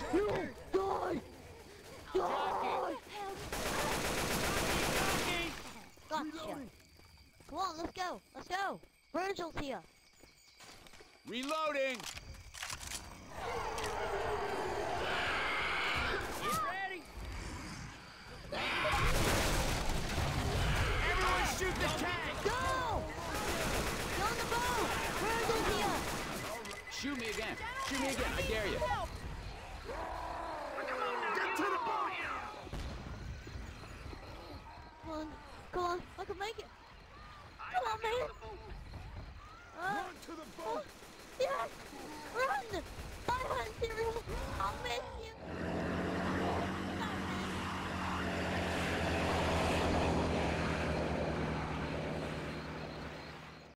You die! Die! Gotcha. Come on, let's go. Let's go. Virgil's here. Reloading! Get ready! Everyone shoot the tank! Go! Get on the boat! Virgil's here! Shoot me again! Shoot me again! I dare you! Get to the boat! Come on. Come on. I can make it. Come on, man.